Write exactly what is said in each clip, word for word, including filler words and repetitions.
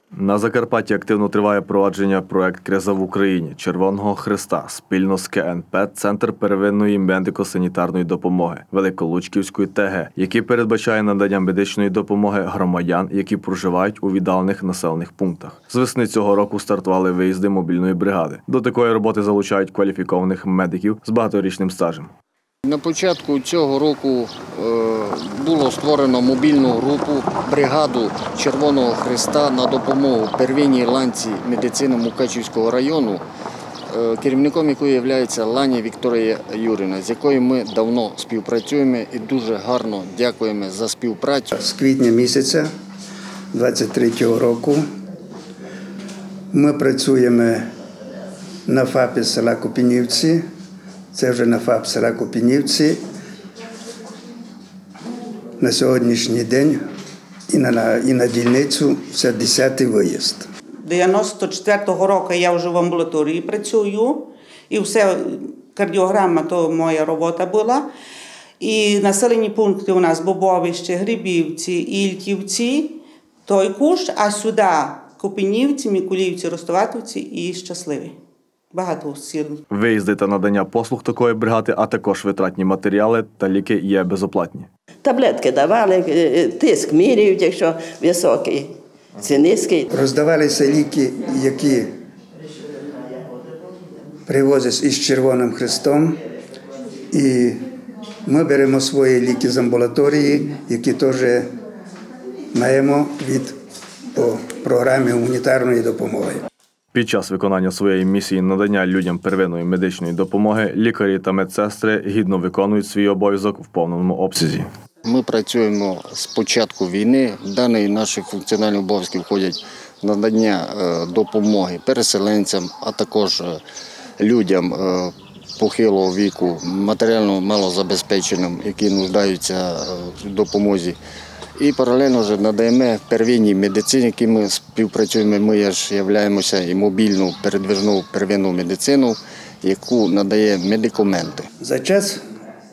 На Закарпатті активно триває провадження проект «Криза в Україні» Червоного Хреста спільно з ке ен пе «Центр первинної медико-санітарної допомоги» Великолучківської те ге, який передбачає надання медичної допомоги громадян, які проживають у віддалених населених пунктах. З весни цього року стартували виїзди мобільної бригади. До такої роботи залучають кваліфікованих медиків з багаторічним стажем. На початку цього року було створено мобільну групу, бригаду Червоного Хреста на допомогу первинній ланці медицини Мукачівського району, керівником якої є Ланя Вікторія Юріївна, з якою ми давно співпрацюємо і дуже гарно дякуємо за співпрацю. З квітня місяця двадцять третього року ми працюємо на ФАПі села Купінівці. Це вже на ФАП села Купінівці. На сьогоднішній день і на, і на дільницю це десятий виїзд. дев'яносто четвертого року я вже в амбулаторії працюю, і все, кардіограма, то моя робота була. І населені пункти у нас Бобовище, Грибівці, Ільківці, Тойкуш, а сюди Купінівці, Микулівці, Ростоватівці і Щасливі. Багато сіл. Виїзди та надання послуг такої бригади, а також витратні матеріали та ліки є безоплатні. Таблетки давали, тиск міряють, якщо високий, це низький. Роздавалися ліки, які привозять із Червоним Хрестом. І ми беремо свої ліки з амбулаторії, які теж маємо від по програмі гуманітарної допомоги. Під час виконання своєї місії надання людям первинної медичної допомоги лікарі та медсестри гідно виконують свій обов'язок в повному обсязі. Ми працюємо з початку війни. В дані наших функціональних обов'язків входять надання допомоги переселенцям, а також людям похилого віку, матеріально малозабезпеченим, які нуждаються в допомозі. І паралельно вже надаємо первинній медицині, які ми співпрацюємо. Ми ж являємося і мобільну передвижну первинну медицину, яку надає медикаменти. За час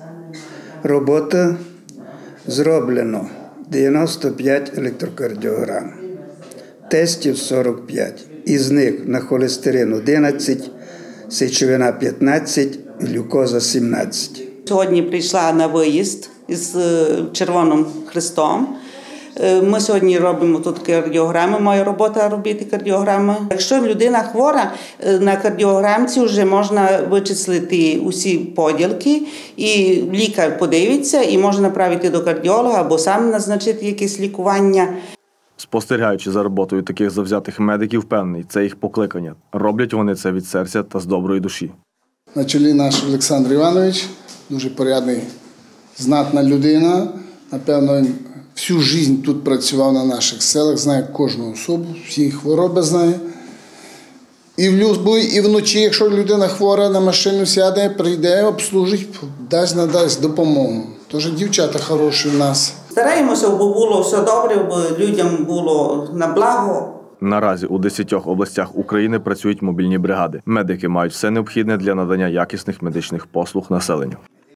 роботи зроблено дев'яносто п'ять електрокардіограм, тестів сорок п'ять. Із них на холестерин одинадцять, сечовина п'ятнадцять, глюкоза сімнадцять. Сьогодні прийшла на виїзд із Червоним Хрестом. Ми сьогодні робимо тут кардіограми, моя робота робити кардіограми. Якщо людина хвора, на кардіограмці вже можна вичислити усі поділки, і лікар подивиться, і може направити до кардіолога або сам назначити якесь лікування. Спостерігаючи за роботою таких завзятих медиків, впевнений, це їх покликання. Роблять вони це від серця та з доброї душі. На чолі наш Олександр Іванович, дуже порядний, знатна людина. Напевно, він всю життя тут працював на наших селах, знає кожну особу, всі хвороби знає. І в любой, і вночі, якщо людина хвора, на машину сяде, прийде, обслужить, дасть, надасть допомогу. Тож дівчата хороші в нас. Стараємося, бо було все добре, бо людям було на благо. Наразі у десятьох областях України працюють мобільні бригади. Медики мають все необхідне для надання якісних медичних послуг населенню.